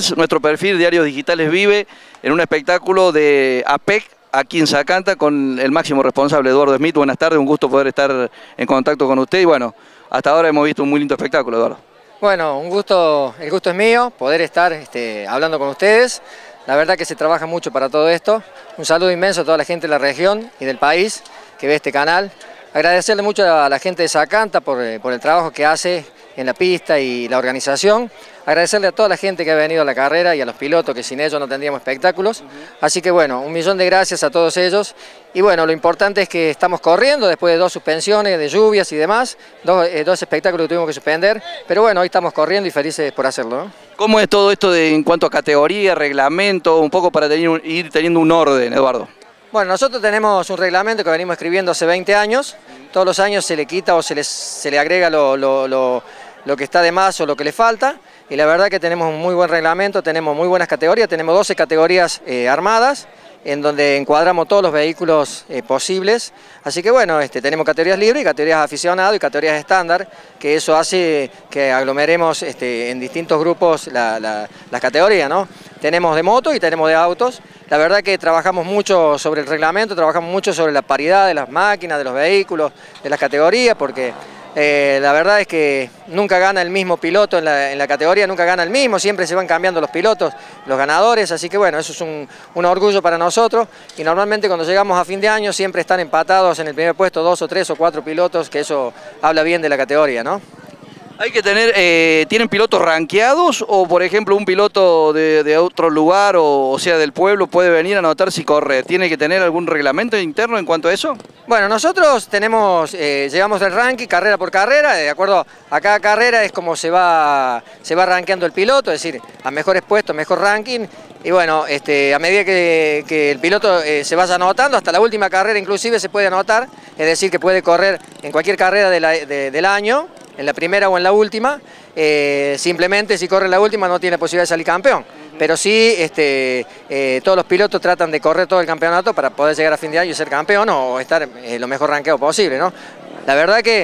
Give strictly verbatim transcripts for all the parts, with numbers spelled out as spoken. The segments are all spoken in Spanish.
Nuestro perfil Diarios Digitales vive en un espectáculo de A P E C aquí en Zacanta con el máximo responsable Eduardo Smith. Buenas tardes, un gusto poder estar en contacto con usted y bueno, hasta ahora hemos visto un muy lindo espectáculo, Eduardo. Bueno, un gusto, el gusto es mío, poder estar este, hablando con ustedes. La verdad que se trabaja mucho para todo esto. Un saludo inmenso a toda la gente de la región y del país que ve este canal. Agradecerle mucho a la gente de Zacanta por, por el trabajo que hace en la pista y la organización. Agradecerle a toda la gente que ha venido a la carrera y a los pilotos, que sin ellos no tendríamos espectáculos. Así que bueno, un millón de gracias a todos ellos. Y bueno, lo importante es que estamos corriendo después de dos suspensiones, de lluvias y demás. Dos, eh, dos espectáculos que tuvimos que suspender. Pero bueno, hoy estamos corriendo y felices por hacerlo, ¿no? ¿Cómo es todo esto de, en cuanto a categoría, reglamento, un poco para tener un, ir teniendo un orden, Eduardo? Bueno, nosotros tenemos un reglamento que venimos escribiendo hace veinte años. Todos los años se le quita o se le, se le agrega lo, lo, lo, lo que está de más o lo que le falta. Y la verdad que tenemos un muy buen reglamento, tenemos muy buenas categorías, tenemos doce categorías eh, armadas, en donde encuadramos todos los vehículos eh, posibles. Así que bueno, este, tenemos categorías libres, categorías aficionados y categorías estándar, que eso hace que aglomeremos este, en distintos grupos la, la, las categorías, ¿no? Tenemos de moto y tenemos de autos. La verdad que trabajamos mucho sobre el reglamento, trabajamos mucho sobre la paridad de las máquinas, de los vehículos, de las categorías, porque Eh, la verdad es que nunca gana el mismo piloto en la, en la categoría, nunca gana el mismo, siempre se van cambiando los pilotos, los ganadores, así que bueno, eso es un, un orgullo para nosotros y normalmente cuando llegamos a fin de año siempre están empatados en el primer puesto dos o tres o cuatro pilotos, que eso habla bien de la categoría, ¿no? Hay que tener, eh, ¿tienen pilotos rankeados o por ejemplo un piloto de, de otro lugar o, o sea del pueblo puede venir a anotar si corre? ¿Tiene que tener algún reglamento interno en cuanto a eso? Bueno, nosotros tenemos, eh, llevamos el ranking carrera por carrera, de acuerdo a cada carrera es como se va, se va rankeando el piloto, es decir, a mejores puestos, mejor ranking. Y bueno, este, a medida que, que el piloto eh, se vaya anotando, hasta la última carrera inclusive se puede anotar, es decir, que puede correr en cualquier carrera de la, de, del año, en la primera o en la última, eh, simplemente si corre en la última no tiene posibilidad de salir campeón. Pero sí, este, eh, todos los pilotos tratan de correr todo el campeonato para poder llegar a fin de año y ser campeón o estar eh, lo mejor rankeado posible, ¿no? La verdad que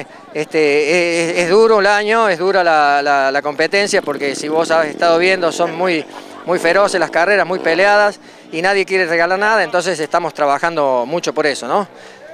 este, es, es duro el año, es dura la, la, la competencia, porque si vos has estado viendo son muy, muy feroces las carreras, muy peleadas y nadie quiere regalar nada, entonces estamos trabajando mucho por eso, ¿no?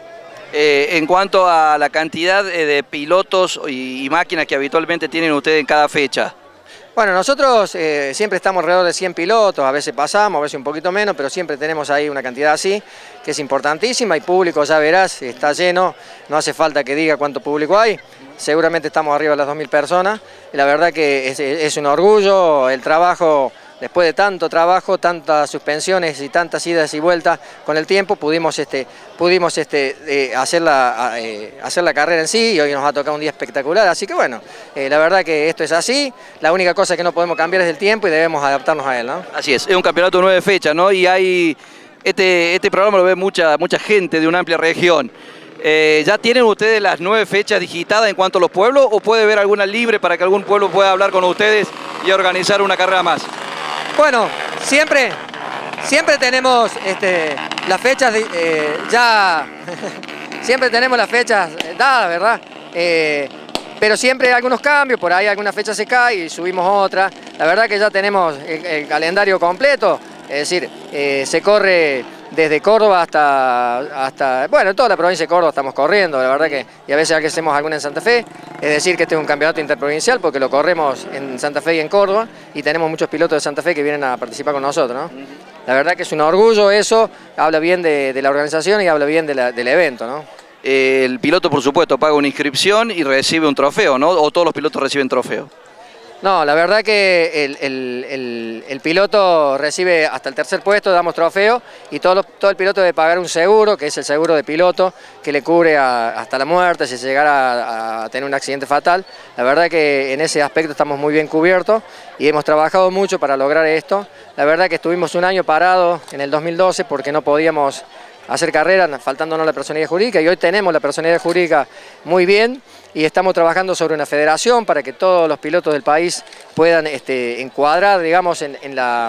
Eh, en cuanto a la cantidad de pilotos y, y máquinas que habitualmente tienen ustedes en cada fecha. Bueno, nosotros eh, siempre estamos alrededor de cien pilotos, a veces pasamos, a veces un poquito menos, pero siempre tenemos ahí una cantidad así, que es importantísima y público, ya verás, está lleno, no hace falta que diga cuánto público hay, seguramente estamos arriba de las dos mil personas, y la verdad que es, es un orgullo el trabajo. Después de tanto trabajo, tantas suspensiones y tantas idas y vueltas con el tiempo, pudimos, este, pudimos este, eh, hacer, la, eh, hacer la carrera en sí y hoy nos ha tocado un día espectacular. Así que bueno, eh, la verdad que esto es así, la única cosa que no podemos cambiar es el tiempo y debemos adaptarnos a él, ¿no? Así es, es un campeonato de nueve fechas, ¿no? Y hay, este, este programa lo ve mucha, mucha gente de una amplia región. Eh, ¿Ya tienen ustedes las nueve fechas digitadas en cuanto a los pueblos o puede haber alguna libre para que algún pueblo pueda hablar con ustedes y organizar una carrera más? Bueno, siempre, siempre tenemos este, las fechas de, eh, ya, siempre tenemos las fechas dadas, ¿verdad? Eh, pero siempre hay algunos cambios, por ahí alguna fecha se cae y subimos otra. La verdad que ya tenemos el, el calendario completo, es decir, eh, se corre desde Córdoba hasta, hasta, bueno, toda la provincia de Córdoba estamos corriendo, la verdad que, y a veces hacemos alguna en Santa Fe, es decir que este es un campeonato interprovincial porque lo corremos en Santa Fe y en Córdoba y tenemos muchos pilotos de Santa Fe que vienen a participar con nosotros, ¿no? La verdad que es un orgullo eso, habla bien de, de la organización y habla bien de la, del evento, ¿no? Eh, el piloto, por supuesto, paga una inscripción y recibe un trofeo, ¿no? ¿O todos los pilotos reciben trofeo? No, la verdad que el, el, el, el piloto recibe hasta el tercer puesto, damos trofeo y todo, lo, todo el piloto debe pagar un seguro, que es el seguro de piloto, que le cubre a, hasta la muerte si se llegara a, a tener un accidente fatal. La verdad que en ese aspecto estamos muy bien cubiertos y hemos trabajado mucho para lograr esto. La verdad que estuvimos un año parados en el dos mil doce porque no podíamos hacer carrera, faltándonos la personalidad jurídica, y hoy tenemos la personalidad jurídica muy bien y estamos trabajando sobre una federación para que todos los pilotos del país puedan este, encuadrar, digamos, en, en la...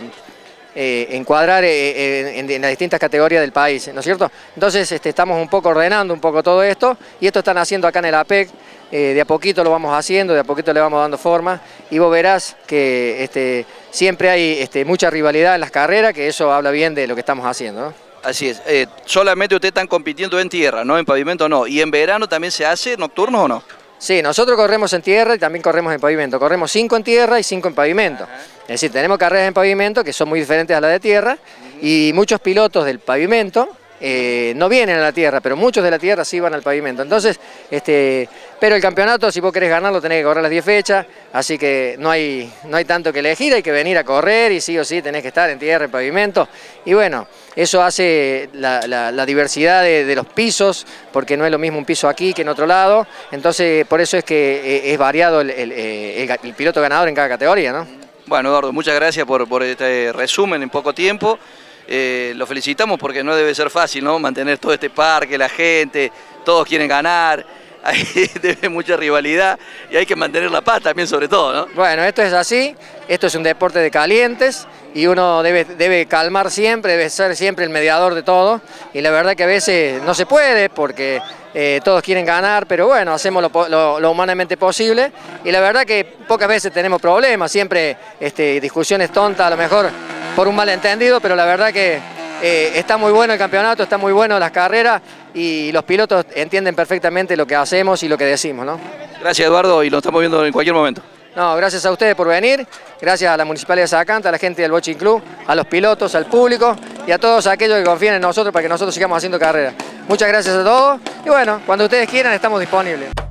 Eh, encuadrar eh, en, en las distintas categorías del país, ¿no es cierto? Entonces este, estamos un poco ordenando un poco todo esto y esto están haciendo acá en el A P E C eh, de a poquito lo vamos haciendo, de a poquito le vamos dando forma y vos verás que este, siempre hay este, mucha rivalidad en las carreras, que eso habla bien de lo que estamos haciendo, ¿no? Así es. Eh, solamente ustedes están compitiendo en tierra, ¿no? En pavimento no. ¿Y en verano también se hace nocturnos o no? Sí, nosotros corremos en tierra y también corremos en pavimento. Corremos cinco en tierra y cinco en pavimento. Ajá. Es decir, tenemos carreras en pavimento que son muy diferentes a las de tierra. Uh-huh. Y muchos pilotos del pavimento eh, no vienen a la tierra, pero muchos de la tierra sí van al pavimento. Entonces, este, pero el campeonato, si vos querés ganarlo, tenés que correr las diez fechas, así que no hay, no hay tanto que elegir, hay que venir a correr y sí o sí tenés que estar en tierra, en pavimento. Y bueno, eso hace la, la, la diversidad de, de los pisos, porque no es lo mismo un piso aquí que en otro lado, entonces por eso es que eh, es variado el, el, el, el piloto ganador en cada categoría, ¿no? Bueno, Eduardo, muchas gracias por, por este resumen en poco tiempo. Eh, lo felicitamos porque no debe ser fácil, ¿no? Mantener todo este parque, la gente, todos quieren ganar, hay debe mucha rivalidad y hay que mantener la paz también sobre todo, ¿no? Bueno, esto es así, esto es un deporte de calientes y uno debe, debe calmar siempre, debe ser siempre el mediador de todo y la verdad que a veces no se puede porque eh, todos quieren ganar, pero bueno, hacemos lo, lo, lo humanamente posible y la verdad que pocas veces tenemos problemas, siempre este, discusiones tontas a lo mejor por un malentendido, pero la verdad que eh, está muy bueno el campeonato, está muy bueno las carreras y los pilotos entienden perfectamente lo que hacemos y lo que decimos, ¿no? Gracias, Eduardo, y nos estamos viendo en cualquier momento. No, gracias a ustedes por venir, gracias a la Municipalidad de Sacanta, a la gente del Bochín Club, a los pilotos, al público y a todos aquellos que confían en nosotros para que nosotros sigamos haciendo carreras. Muchas gracias a todos y bueno, cuando ustedes quieran estamos disponibles.